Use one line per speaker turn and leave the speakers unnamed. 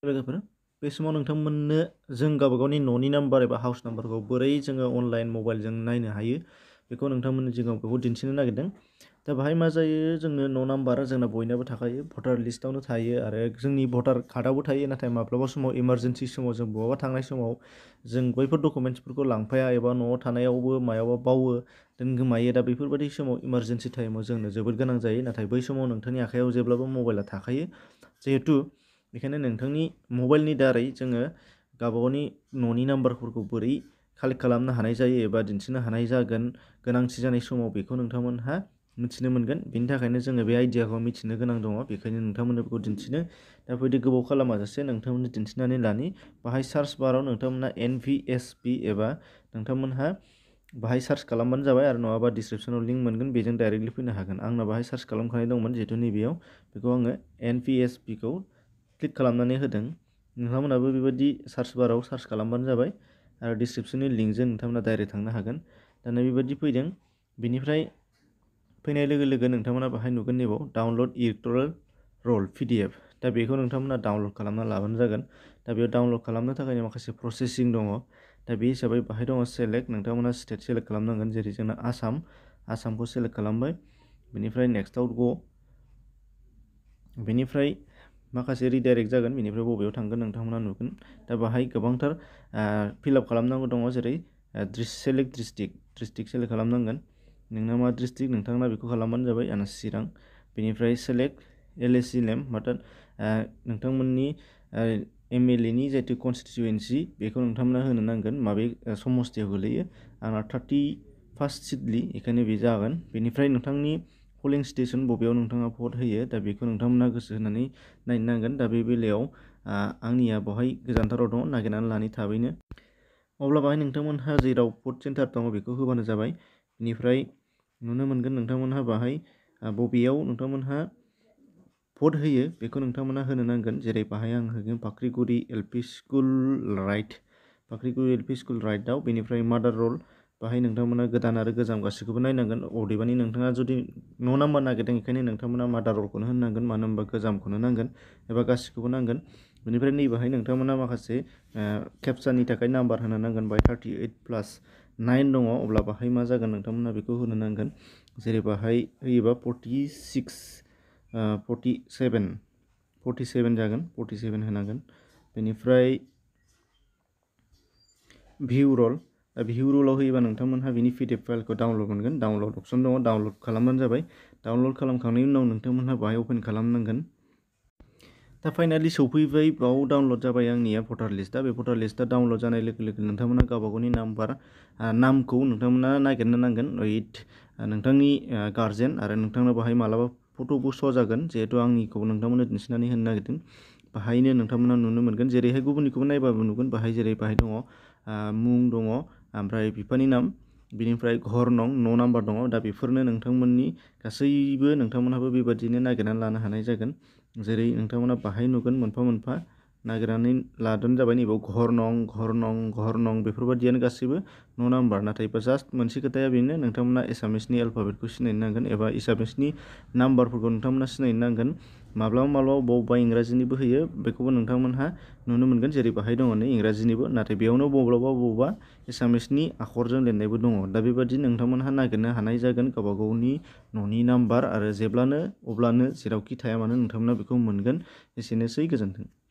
लोगोफोर बे समाव नोंथांमोननो जों गावबागावनि न'नि नाम्बार एबा हाउस नाम्बारखौ बोरै जोङो अनलाइन मबाइलजों नायनो हायो बेखौ नोंथांमोननि सिगाङाव बेखौ दिन्थिनो नागिरदों। दा बाहाय मा जायो जोंनो न' नाम्बार जोंना बयनाबो थाखायो भटार लिस्टआवनो थायो आरो जोंनि भटार कार्डआवबो थायो। नाथाय माब्लाबा समाव इमारजेन्सि समाव जों बहाबा थांनाय समाव जों बैफोर डकुमेन्ट्सफोरखौ लांफाया एबा न'आव थानायावबो मायावबा बावो दोनगोमायो। दा बेफोरबायदि समाव इमारजेन्सि टाइमाव जोंनो जोबोद गोनां जायो। नाथाय बै समाव नोंथांनि आखायाव जेब्लाबो मबाइला थाखायो जिहेतु बेखायनो नोंथांनि मबाइलनि दारै जोङो गावबागावनि न'नि नाम्बारफोरखौ बोरै कालेक्ट खालामनो हानाय जायो एबा दिन्थिनो हानाय जागोन गोनांथि जानाय समाव बेखौ नोंथांमोनहा मिथिनो मोनगोन। बेनि थाखायनो जोङो बे आइडियाखौ मिथिनो गोनां दङ। बेखायनो नोंथांमोननो बेखौ दिन्थिनो दा बेबायदि गोबाव खालामाजासे नोंथांमोननो दिन्थिनानै लानि। बाहाय सार्च बाराव नोंथांमोनहा NVSP एबा नोंथांमोनहा बाहाय सार्च खालामबानो जाबाय आरो नङाबा डिसक्रिप्सनाव लिंक मोनगोन बेजों डाइरेक्टलि फैनो हागोन। आंना बाहाय सार्च खालामखानाय दंमोन जिहेतु नैबेयाव बेखौ आङो NVSP खौ क्लिक खालामनानै होदों। नोंथांमोनाबो बेबायदि सार्च बाराव सार्च खालामबानो जाबाय आरो डिसक्रिप्सननि लिंकजों नोंथांमोना डाइरेक्ट थांनो हागोन। दाना बेबायदि फैदों। बेनिफ्राय फैनाय लोगो लोगो नोंथांमोना बाहाय नुगोन नैबाव डाउनलड इलेक्ट'रेल रल PDF। दा बेखौ नोंथांमोना डाउनलड खालामना लाबानो जागोन। दा बेयाव डाउनलड खालामनो थाखाय माखासे प्रसेसिं दङ। दा बे हिसाबै बाहाय दङ सेलेक्ट। नोंथांमोना स्टेट सेलेक्ट खालामनांगोन जेरै जोंना आसामखौ सेलेक्ट खालामबाय। बेनिफ्राय नेक्स्टआव ग'। बेनिफ्राय माखासे रिडाइरेक्ट जागोन। बेनिफ्राय बबेयाव थांगोन नोंथांमोना नुगोन। दा बाहाय गोबांथार फिलआप खालामनांगौ दङ जेरै सेलेक्ट डिस्ट्रिक्ट सेलेक्ट खालामनांगोन। नोंना मा डिस्ट्रिक्ट नोंथांना बेखौ खालामबानो जाबाय। आंना चिरां। बेनिफ्राय सेलेक्ट LAC नेम माथो नोंथांमोननि MLA नि जिहेतु कनस्टिटिउएन्सि बेखौ नोंथांमोना होनो नांगोन माबे समस्थियाव गोलैयो। आंना 31 सिडलि बेखायनो बे जागोन। बेनिफ्राय नोंथांनि पलिं स्टेसन बबेयाव नोंथाङा भट होयो दा बेखौ नोंथांमोना गोसो होनानै नायनो नांगोन। दा बे बेलायाव आंनिया बहाय गोजानथाराव दङ नागिरनानै लानि थाबैनो। अब्ला बाहाय नोंथांमोनहा जेराव भट सेन्टार दङ बेखौ होबानो जाबाय। बेनिफ्राय नुनो मोनगोन नोंथांमोनहा बाहाय बबेयाव नोंथांमोनहा भट होयो बेखौ नोंथांमोना होनो नांगोन। जेरै बाहाय आं होगोन फाख्रिगुरि LP स्कुल राइट। फाख्रिगुरि LP स्कुल राइटआव। बेनिफ्राय मादार रल बाहाय नोंथांमोना गोदान आरो गोजाम गासैखौबो नायनांगोन। अदेबानि नोंथाङा जुदि न' नाम्बार नागिरदों बेखायनो नोंथांमोना मादार रलखौनो होननांगोन मानो होनबा गोजामखौनो नांगोन एबा गासैखौबो नांगोन। बेनिफ्राय नैबाहाय नोंथांमोना माखासे केपचानि थाखाय नाम्बार होनो नांगोन। बाहाय 38+9 दङ। अब्ला बाहाय मा जागोन नोंथांमोना बेखौ होनो नांगोन। जेरै बाहाय होयोबा 47 जागोन। 47 होनांगोन। बेनिफ्राय भिउ रल। भिउ रलाव होयोबा नोंथांमोनहा बिनि PDF फाइलखौ डाउनलड मोनगोन। डाउनलड अपसन दङ। डाउनलड खालामबानो जाबाय। डाउनलड खालामखांनायनि उनाव नोंथांमोनहा बाहाय अपेन खालामनांगोन। दा फाइनालि सौफैबाय। बाव डाउनलड जाबाय आंनिया भटार लिस्टआ। बे भटार लिस्टआ डाउनलड जानाय लोगो लोगो नोंथांमोना गावबागावनि नामखौ नोंथांमोना नागिरनो नांगोन उइथ नोंथांनि गार्जेन आरो नोंथांनो बाहाय मालाबा फट'बो श' जागोन जिहेतु आंनिखौ नोंथांमोननो दिन्थिनानै होनो नागिरदों। बाहायनो नोंथांमोना नुनो मोनगोन जेरैहाय गुबुननिखौबो नायबाबो नुगोन। बाहाय जेरै बाहाय दङ मुं दङ ओमफ्राय बिफानि नाम बिनिफ्राय घर नं न' नाम्बार दङ। दा बेफोरनो नोंथांमोननि गासैबो नोंथांमोनहाबो बेबादिनो नागिरनानै लानो हानाय जागोन। जेरै नोंथांमोना बाहाय नुगोन मोनफा मोनफा नागिरनानै लादों जाबाय। नैबाव घर नं बेफोरबादियानो गासैबो न' नाम्बार। नाथाय जास्ट मोनसे खोथाया बेनो नोंथांमोना एसामिसनि एलफाबेटखौ सिनायनो नांगोन एबा एसामिसनि नाम्बारफोरखौ नोंथांमोना सिनायनो नांगोन। माब्लाबा बबेबा इंराजिनिबो होयो बेखौबो नोंथांमोनहा नुनो मोनगोन। जेरै बाहाय दङ नै इंराजिनिबो नाथाय बेयावनो बबेबा एसामिसनि आखरजों लिरनायबो दङ। दा बेबादि नोंथांमोनहा नागिरनो हानाय जागोन गावबा गावनि न'नि नाम्बार आरो अब्लानो जेरावखि थाया मानो नोंथांमोना बेखौ मोनगोन। एसेनोसै गोजोन्थों।